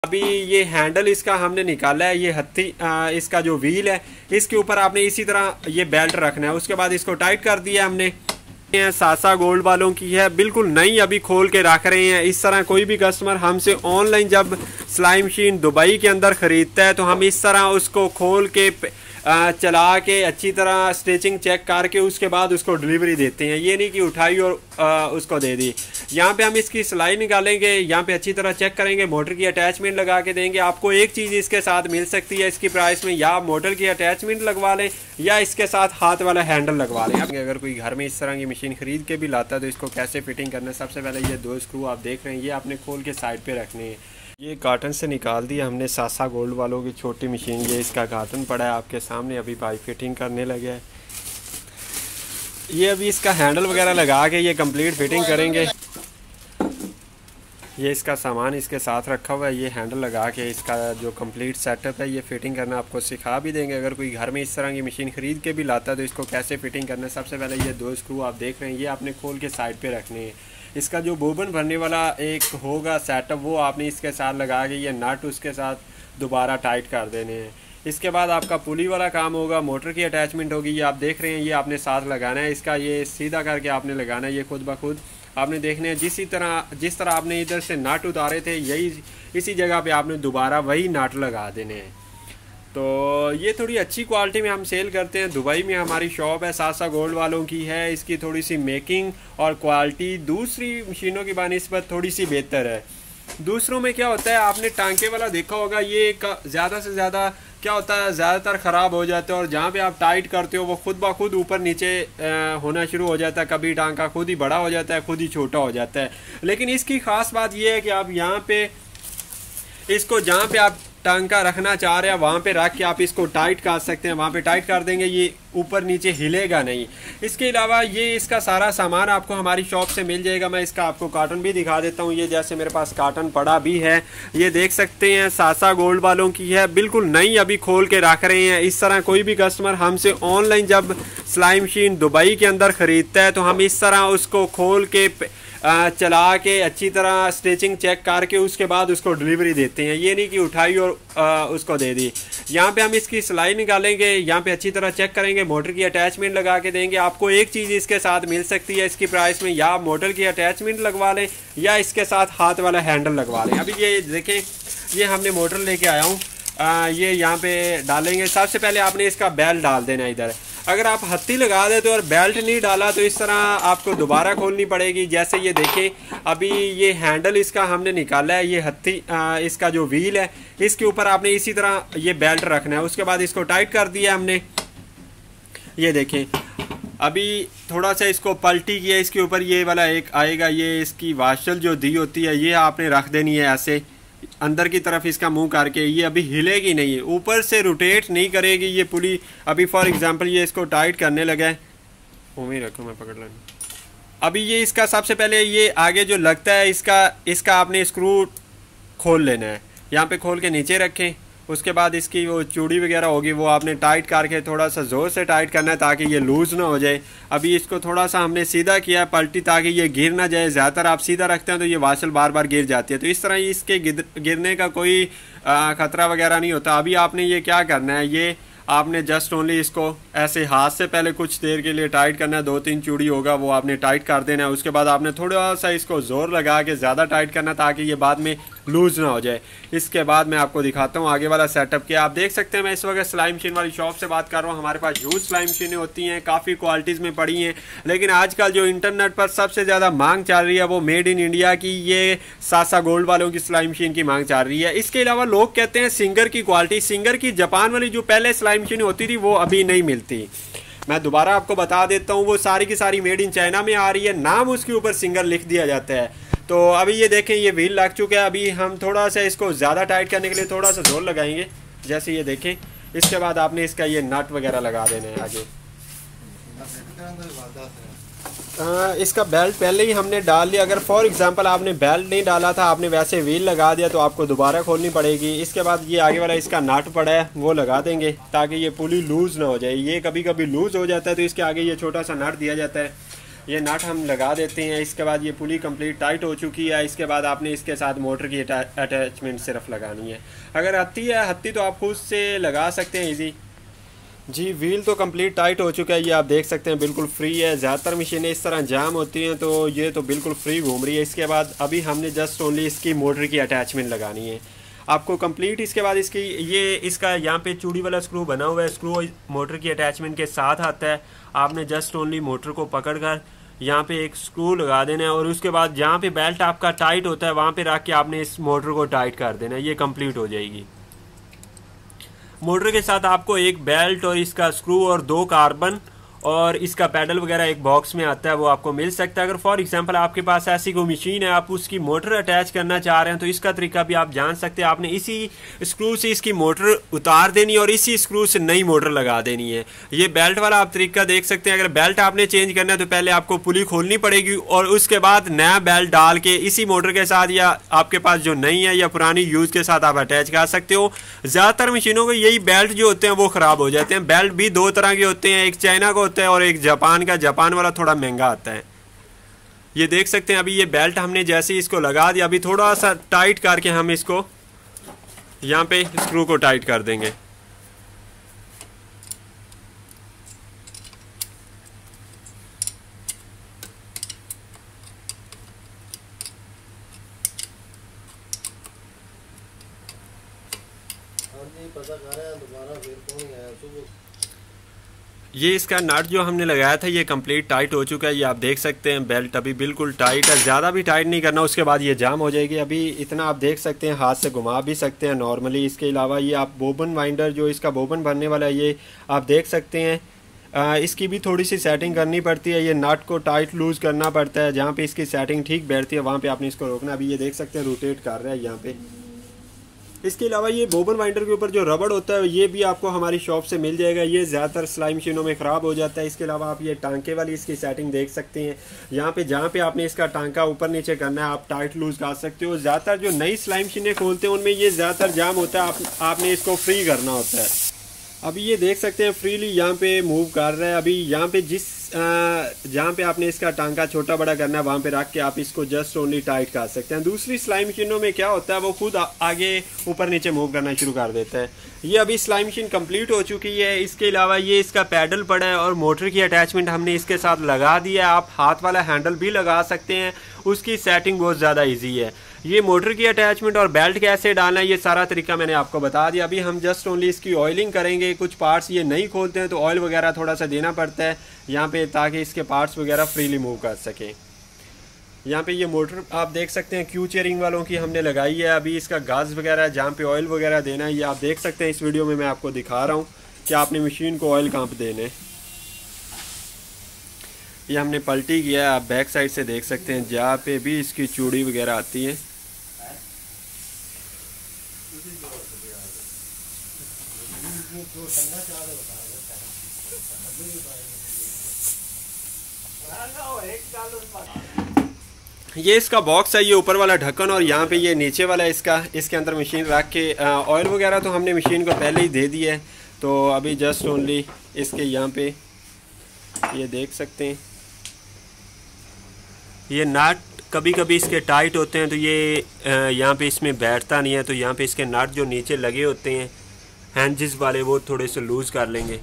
अभी ये हैंडल इसका हमने निकाला है, ये हत्थी इसका जो व्हील है इसके ऊपर आपने इसी तरह ये बेल्ट रखना है। उसके बाद इसको टाइट कर दिया हमने। सासा गोल्ड वालों की है, बिल्कुल नई अभी खोल के रख रहे हैं। इस तरह कोई भी कस्टमर हमसे ऑनलाइन जब सिलाई मशीन दुबई के अंदर ख़रीदता है तो हम इस तरह उसको खोल के चला के अच्छी तरह स्टिचिंग चेक करके उसके बाद उसको डिलीवरी देते हैं। ये नहीं कि उठाई और उसको दे दी। यहाँ पे हम इसकी सिलाई निकालेंगे, यहाँ पे अच्छी तरह चेक करेंगे, मोटर की अटैचमेंट लगा के देंगे। आपको एक चीज़ इसके साथ मिल सकती है इसकी प्राइस में, या आप मोटर की अटैचमेंट लगवा लें या इसके साथ हाथ वाला हैंडल लगवा लें। अगर कोई घर में इस तरह की मशीन ख़रीद के भी लाता है तो इसको कैसे फिटिंग करना है, सबसे पहले ये 2 स्क्रू आप देख रहे हैं, ये आपने खोल के साइड पर रखने हैं। ये कार्टन से निकाल दिया हमने सासा गोल्ड वालों की छोटी मशीन। ये इसका कार्टन पड़ा है आपके सामने, अभी भाई फिटिंग करने लगे हैं। ये अभी इसका हैंडल वगैरह लगा के ये कंप्लीट फिटिंग करेंगे। ये इसका सामान इसके साथ रखा हुआ है, ये हैंडल लगा के इसका जो कंप्लीट सेटअप है ये फिटिंग करना आपको सिखा भी देंगे। अगर कोई घर में इस तरह की मशीन ख़रीद के भी लाता है तो इसको कैसे फिटिंग करना है, सबसे पहले ये 2 स्क्रू आप देख रहे हैं, ये आपने खोल के साइड पे रखने हैं। इसका जो बोबन भरने वाला एक होगा सेटअप वो आपने इसके साथ लगा के ये नट उसके साथ दोबारा टाइट कर देने हैं। इसके बाद आपका पुली वाला काम होगा, मोटर की अटैचमेंट होगी, ये आप देख रहे हैं, ये आपने साथ लगाना है। इसका ये सीधा करके आपने लगाना है, ये खुद ब खुद आपने देखने हैं। जिस तरह आपने इधर से नट उतारे थे यही इसी जगह पे आपने दोबारा वही नट लगा देने हैं। तो ये थोड़ी अच्छी क्वालिटी में हम सेल करते हैं। दुबई में हमारी शॉप है, सासा गोल्ड वालों की है। इसकी थोड़ी सी मेकिंग और क्वालिटी दूसरी मशीनों की बनिस्बत थोड़ी सी बेहतर है। दूसरों में क्या होता है, आपने टांके वाला देखा होगा, ये ज़्यादा से ज़्यादा क्या होता है, ज़्यादातर ख़राब हो जाता है और जहाँ पे आप टाइट करते हो वो खुद ब खुद ऊपर नीचे होना शुरू हो जाता है। कभी टांका खुद ही बड़ा हो जाता है, खुद ही छोटा हो जाता है। लेकिन इसकी ख़ास बात ये है कि आप यहाँ पे इसको जहाँ पे आप टांका रखना चाह रहे हैं वहाँ पे रख के आप इसको टाइट कर सकते हैं। वहाँ पे टाइट कर देंगे, ये ऊपर नीचे हिलेगा नहीं। इसके अलावा ये इसका सारा सामान आपको हमारी शॉप से मिल जाएगा। मैं इसका आपको कार्टन भी दिखा देता हूँ। ये जैसे मेरे पास कार्टन पड़ा भी है, ये देख सकते हैं, सासा गोल्ड वालों की है, बिल्कुल नई अभी खोल के रख रहे हैं। इस तरह कोई भी कस्टमर हमसे ऑनलाइन जब सिलाई मशीन दुबई के अंदर ख़रीदता है तो हम इस तरह उसको खोल के चला के अच्छी तरह स्टिचिंग चेक करके उसके बाद उसको डिलीवरी देते हैं। ये नहीं कि उठाई और उसको दे दी। यहाँ पे हम इसकी सिलाई निकालेंगे, यहाँ पे अच्छी तरह चेक करेंगे, मोटर की अटैचमेंट लगा के देंगे। आपको एक चीज़ इसके साथ मिल सकती है इसकी प्राइस में, या आप मोटर की अटैचमेंट लगवा लें या इसके साथ हाथ वाला हैंडल लगवा लें। अभी ये देखें, ये हमने मोटर लेके आया हूँ, ये यहाँ पे डालेंगे। सबसे पहले आपने इसका बेल्ट डाल देना है इधर। अगर आप हत्थी लगा देते और बेल्ट नहीं डाला तो इस तरह आपको दोबारा खोलनी पड़ेगी। जैसे ये देखें, अभी ये हैंडल इसका हमने निकाला है, ये हत्थी इसका जो व्हील है इसके ऊपर आपने इसी तरह ये बेल्ट रखना है। उसके बाद इसको टाइट कर दिया हमने। ये देखें, अभी थोड़ा सा इसको पलटी किया, इसके ऊपर ये वाला एक आएगा, ये इसकी वाशल जो दी होती है ये आपने रख देनी है ऐसे अंदर की तरफ इसका मुंह करके। ये अभी हिलेगी नहीं है, ऊपर से रोटेट नहीं करेगी ये पुली। अभी फॉर एग्जांपल ये इसको टाइट करने लगा है, उम्मीद रखो मैं पकड़ लूँगा। अभी ये इसका सबसे पहले ये आगे जो लगता है इसका आपने स्क्रू खोल लेना है। यहाँ पे खोल के नीचे रखें, उसके बाद इसकी वो चूड़ी वगैरह होगी वो आपने टाइट करके थोड़ा सा ज़ोर से टाइट करना है ताकि ये लूज़ ना हो जाए। अभी इसको थोड़ा सा हमने सीधा किया पलटी ताकि ये गिर ना जाए। ज़्यादातर आप सीधा रखते हैं तो ये वाशल बार बार गिर जाती है, तो इस तरह इसके गिरने का कोई ख़तरा वगैरह नहीं होता। अभी आपने ये क्या करना है, ये आपने जस्ट ओनली इसको ऐसे हाथ से पहले कुछ देर के लिए टाइट करना है। 2-3 चूड़ी होगा वो आपने टाइट कर देना है। उसके बाद आपने थोड़ा सा इसको ज़ोर लगा के ज़्यादा टाइट करना ताकि ये बाद में लूज़ ना हो जाए। इसके बाद मैं आपको दिखाता हूँ आगे वाला सेटअप क्या। आप देख सकते हैं मैं इस वक्त सिलाई मशीन वाली शॉप से बात कर रहा हूँ। हमारे पास ह्यूज सिलाई मशीनें होती हैं, काफ़ी क्वालिटीज़ में पड़ी हैं, लेकिन आजकल जो इंटरनेट पर सबसे ज़्यादा मांग चल रही है वो मेड इन इंडिया की ये सासा गोल्ड वालों की सिलाई मशीन की मांग चल रही है। इसके अलावा लोग कहते हैं सिंगर की क्वालिटी, सिंगर की जापान वाली जो पहले सिलाई मशीन होती थी वो अभी नहीं मिलती। मैं दोबारा आपको बता देता हूँ, वो सारी की सारी मेड इन चाइना में आ रही है, नाम उसके ऊपर सिंगर लिख दिया जाता है। तो अभी ये देखें, ये व्हील लग चुका है। अभी हम थोड़ा सा इसको ज़्यादा टाइट करने के लिए थोड़ा सा जोर लगाएंगे, जैसे ये देखें। इसके बाद आपने इसका ये नट वगैरह लगा देना है आगे। इसका बेल्ट पहले ही हमने डाल लिया। अगर फॉर एग्जांपल आपने बेल्ट नहीं डाला था, आपने वैसे व्हील लगा दिया तो आपको दोबारा खोलनी पड़ेगी। इसके बाद ये आगे वाला इसका नट पड़ा है वो लगा देंगे ताकि ये पुली लूज़ ना हो जाए। ये कभी कभी लूज़ हो जाता है तो इसके आगे ये छोटा सा नट दिया जाता है। ये नट हम लगा देते हैं। इसके बाद ये पुली कंप्लीट टाइट हो चुकी है। इसके बाद आपने इसके साथ मोटर की अटैचमेंट सिर्फ लगानी है। अगर हत्ती है, हत्ती तो आप खुद से लगा सकते हैं ईजी। जी व्हील तो कंप्लीट टाइट हो चुका है, ये आप देख सकते हैं बिल्कुल फ्री है। ज़्यादातर मशीनें इस तरह जाम होती हैं, तो ये तो बिल्कुल फ्री घूम रही है। इसके बाद अभी हमने जस्ट ओनली इसकी मोटर की अटैचमेंट लगानी है आपको कंप्लीट। इसके बाद इसकी ये इसका यहाँ पे चूड़ी वाला स्क्रू बना हुआ है, स्क्रू मोटर की अटैचमेंट के साथ आता है। आपने जस्ट ओनली मोटर को पकड़ कर यहाँ पे एक स्क्रू लगा देना है और उसके बाद जहाँ पे बेल्ट आपका टाइट होता है वहाँ पे रख के आपने इस मोटर को टाइट कर देना है। ये कंप्लीट हो जाएगी। मोटर के साथ आपको एक बेल्ट और इसका स्क्रू और 2 कार्बन और इसका पैडल वगैरह एक बॉक्स में आता है, वो आपको मिल सकता है। अगर फॉर एग्जांपल आपके पास ऐसी कोई मशीन है, आप उसकी मोटर अटैच करना चाह रहे हैं, तो इसका तरीका भी आप जान सकते हैं। आपने इसी स्क्रू से इसकी मोटर उतार देनी और इसी स्क्रू से नई मोटर लगा देनी है। ये बेल्ट वाला आप तरीका देख सकते हैं। अगर बेल्ट आपने चेंज करना है तो पहले आपको पुली खोलनी पड़ेगी और उसके बाद नया बेल्ट डाल के इसी मोटर के साथ या आपके पास जो नई है या पुरानी यूज के साथ आप अटैच कर सकते हो। ज़्यादातर मशीनों के यही बेल्ट जो होते हैं वो ख़राब हो जाते हैं। बेल्ट भी 2 तरह के होते हैं, एक चाइना का होता है और एक जापान का। जापान वाला थोड़ा महंगा आता है। ये देख सकते हैं अभी ये बेल्ट हमने जैसे इसको लगा दिया, अभी थोड़ा सा टाइट करके हम इसको यहाँ पे स्क्रू को टाइट कर देंगे। ये इसका नट जो हमने लगाया था ये कंप्लीट टाइट हो चुका है। ये आप देख सकते हैं बेल्ट अभी बिल्कुल टाइट है, ज़्यादा भी टाइट नहीं करना, उसके बाद ये जाम हो जाएगी। अभी इतना आप देख सकते हैं, हाथ से घुमा भी सकते हैं नॉर्मली। इसके अलावा ये आप बोबन वाइंडर जो इसका बोबन भरने वाला है ये आप देख सकते हैं। इसकी भी थोड़ी सी सेटिंग करनी पड़ती है। ये नट को टाइट लूज़ करना पड़ता है, जहाँ पे इसकी सेटिंग ठीक बैठती है वहाँ पे आपने इसको रोकना। अभी ये देख सकते हैं रोटेट कर रहा है यहाँ पे। इसके अलावा ये बोबन वाइंडर के ऊपर जो रबड़ होता है ये भी आपको हमारी शॉप से मिल जाएगा। ये ज़्यादातर सिलाई मशीनों में ख़राब हो जाता है। इसके अलावा आप ये टांके वाली इसकी सेटिंग देख सकते हैं। यहाँ पे जहाँ पे आपने इसका टांका ऊपर नीचे करना है आप टाइट लूज़ कर सकते हो। ज़्यादातर जो नई सिलाई मशीनें खोलते हैं उनमें ये ज़्यादातर जाम होता है, आपने इसको फ्री करना होता है। अभी ये देख सकते हैं फ्रीली यहाँ पे मूव कर रहा है। अभी यहाँ पे जहाँ पे आपने इसका टांका छोटा बड़ा करना है वहाँ पे रख के आप इसको जस्ट ओनली टाइट कर सकते हैं। दूसरी सिलाई मशीनों में क्या होता है वो खुद आगे ऊपर नीचे मूव करना शुरू कर देता है। ये अभी सिलाई मशीन कंप्लीट हो चुकी है। इसके अलावा ये इसका पैडल पड़ा है और मोटर की अटैचमेंट हमने इसके साथ लगा दिया है। आप हाथ वाला हैंडल भी लगा सकते हैं, उसकी सेटिंग बहुत ज़्यादा ईजी है। ये मोटर की अटैचमेंट और बेल्ट कैसे डालना है ये सारा तरीका मैंने आपको बता दिया। अभी हम जस्ट ओनली इसकी ऑयलिंग करेंगे। कुछ पार्ट्स ये नहीं खोलते हैं तो ऑयल वगैरह थोड़ा सा देना पड़ता है यहाँ पे, ताकि इसके पार्ट्स वगैरह फ्रीली मूव कर सकें। यहाँ पे ये मोटर आप देख सकते हैं क्यू चेयरिंग वालों की हमने लगाई है। अभी इसका गाज वगैरह जहाँ पे ऑयल वगैरह देना है ये आप देख सकते हैं। इस वीडियो में मैं आपको दिखा रहा हूँ कि आपने मशीन को ऑयल कहाँ पे देने। ये हमने पलटी किया है, आप बैक साइड से देख सकते हैं जहाँ पे भी इसकी चूड़ी वगैरह आती है। ये इसका बॉक्स है, ये ऊपर वाला ढक्कन और यहाँ पे ये नीचे वाला इसके अंदर मशीन रख के ऑयल वगैरह तो हमने मशीन को पहले ही दे दिया है। तो अभी जस्ट ओनली इसके यहाँ पे ये देख सकते हैं ये नट कभी कभी इसके टाइट होते हैं तो ये यहाँ पे इसमें बैठता नहीं है। तो यहाँ पे इसके नट जो नीचे लगे होते हैं हैंजिस वाले वो थोड़े से लूज़ कर लेंगे।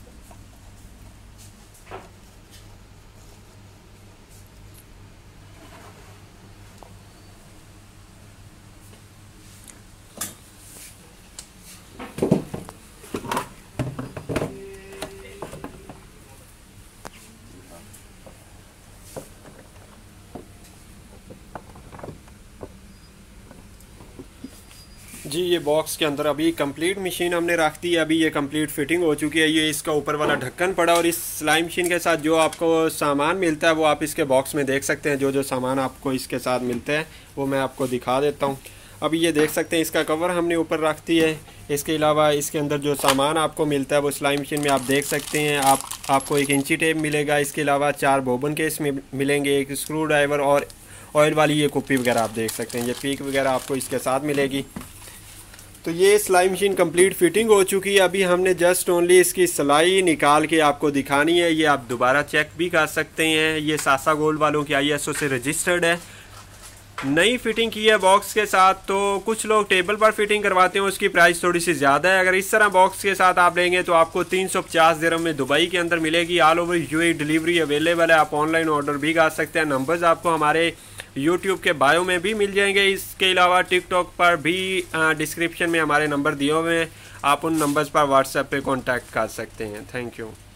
जी ये बॉक्स के अंदर अभी कंप्लीट मशीन हमने रख दी है। अभी ये कंप्लीट फिटिंग हो चुकी है। ये इसका ऊपर वाला ढक्कन पड़ा और इस सिलाई मशीन के साथ जो आपको सामान मिलता है वो आप इसके बॉक्स में देख सकते हैं। जो जो सामान आपको इसके साथ मिलते हैं वो मैं आपको दिखा देता हूँ। अभी ये देख सकते हैं इसका कवर हमने ऊपर रख दी है। इसके अलावा इसके अंदर जो सामान आपको मिलता है वो सिलाई मशीन में आप देख सकते हैं। आपको एक इंची टेप मिलेगा। इसके अलावा 4 बोबन केस मिलेंगे, एक स्क्रू ड्राइवर और ऑयल वाली ये कुप्पी वगैरह आप देख सकते हैं। ये पीक वगैरह आपको इसके साथ मिलेगी। तो ये सिलाई मशीन कंप्लीट फिटिंग हो चुकी है। अभी हमने जस्ट ओनली इसकी सिलाई निकाल के आपको दिखानी है। ये आप दोबारा चेक भी कर सकते हैं। ये सासा गोल्ड वालों की ISO से रजिस्टर्ड है। नई फिटिंग की है बॉक्स के साथ। तो कुछ लोग टेबल पर फिटिंग करवाते हैं, उसकी प्राइस थोड़ी सी ज़्यादा है। अगर इस तरह बॉक्स के साथ आप लेंगे तो आपको 350 दिरहम में दुबई के अंदर मिलेगी। All over UAE delivery available है। आप ऑनलाइन ऑर्डर भी कर सकते हैं। नंबर्स आपको हमारे YouTube के बायो में भी मिल जाएंगे। इसके अलावा टिकटॉक पर भी डिस्क्रिप्शन में हमारे नंबर दिए हुए हैं। आप उन नंबर्स पर व्हाट्सएप पे कांटेक्ट कर सकते हैं। Thank you.